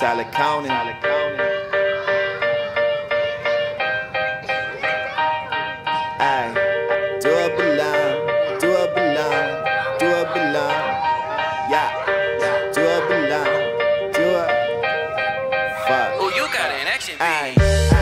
Tyler Conan. Ay, do it belong, do it belong, do it belong. Yeah, do it belong, do it. Fuck. Oh, you got an action Ay,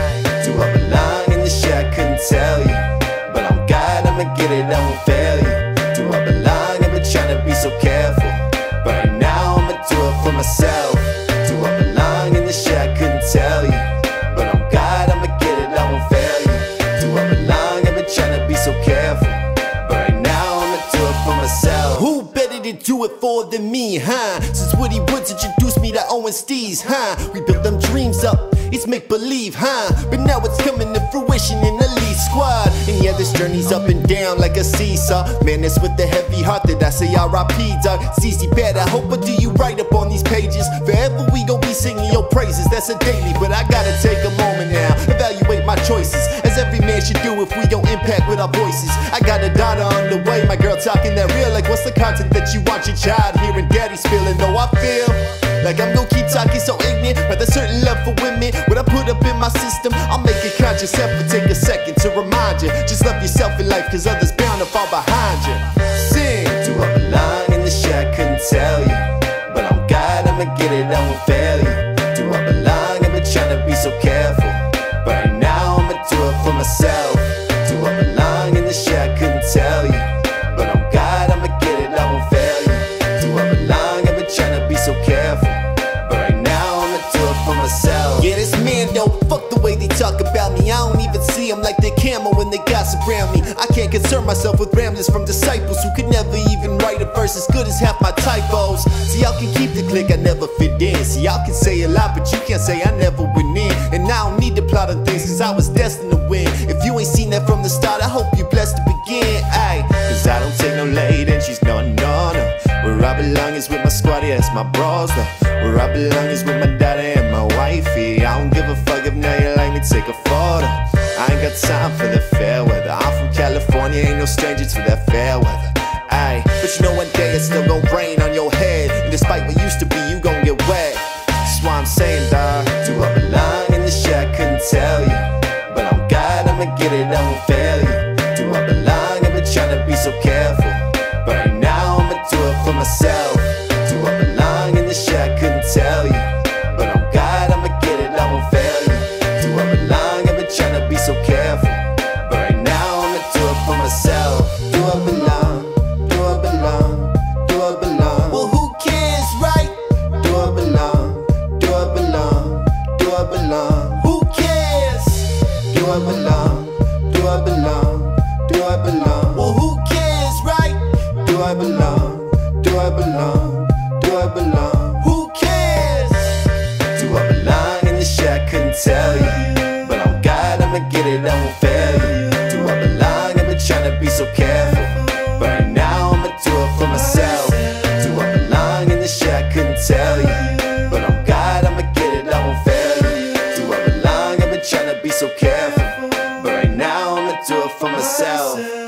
do I belong in the shit I couldn't tell you? But I'm God, I'ma get it, I won't fail you. Do I belong? I've been trying to be so careful, but right now I'ma do it for myself. Do I belong in the shit I couldn't tell you? But I'm God, I'ma get it, I won't fail you. Do I belong? I've been trying to be so careful, but right now I'ma do it for myself. Who better to do it for than me, huh? Since Woody Woods introduced me to Owen Steez, huh? We built them dreams up, it's make-believe, huh? But now it's coming to fruition in the lead squad. And yeah, this journey's up and down like a seesaw. Man, it's with the heavy heart that I say R.I.P. dog. It's easy bad, I hope, but do you write up on these pages? Forever we gon' be singing your praises, that's a daily. But I gotta take a moment now, evaluate my choices, as every man should do if we gon' impact with our voices. I got a daughter on the way, my girl talking that real. Like what's the content that you want your child hearing? Daddy's feeling, though I feel like I'm gon' keep talking so ignorant, but there's certain love for women. What I put up in my system, I'll make a conscious effort. Take a second to remind you, just love yourself in life, cause others bound to fall behind you. Sing, do I belong in the shit I couldn't tell you? But I'm God, I'ma get it, I won't fail you. Do I belong? I've been trying to be so careful, but right now I'ma do it for myself. Do I belong in the shit I couldn't tell you? But I'm God, I'ma get it, I won't fail you. Do I belong? I've been trying to be so careful, but right now I'ma do it for myself. Yeah, this man though, fuck the way they talk about me. I don't even see them like they camo when they gossip around me. I can't concern myself with ramblings from disciples who could never even write a verse as good as half my typos. See, y'all can keep the click, I never fit in. See, y'all can say a lot, but you can't say I never win in. And I don't need to plot on things, cause I was destined to win. If you ain't seen that from the start, I hope you're blessed to begin. Ay, cause I don't take no lady, and she's no. Where I belong is with my squad, yeah, that's my bros though. Where I belong is with my daddy and my wifey. I don't give a fuck if now you like me, take a photo. I ain't got time for the fair weather. I'm from California, ain't no stranger to that fair weather. Ay, but you know one day it's still gon' rain on your head, and despite what used to be, you gon' get wet. That's why I'm saying, dawg, do I belong in the shit I couldn't tell you? But I'm God, I'ma get it, I won't fail you. Do I belong? I've been trying to be so careful, but right now I'ma do it for myself. Do I belong in the shit I couldn't tell you? But I'm God, I'ma get it, I won't fail you. Do I belong? I've been trying to be so careful, but right now I'ma do it for myself. Do I belong? Do I belong? Do I belong? Well, who cares, right? Do I belong? Do I belong? Do I belong? Who cares? Do I belong? Do I belong? Do I belong? Well, who cares, right? Do I belong? Do I belong? Do I belong? Who cares? Do I belong in the shit I couldn't tell you? But I'm God, I'ma get it, I won't fail you. Do I belong? I've been trying to be so careful, but right now I'ma do it for myself. Do I belong in the shit I couldn't tell you? But I'm God, I'ma get it, I won't fail you. Do I belong? I've been trying to be so careful, but right now I'ma do it for myself.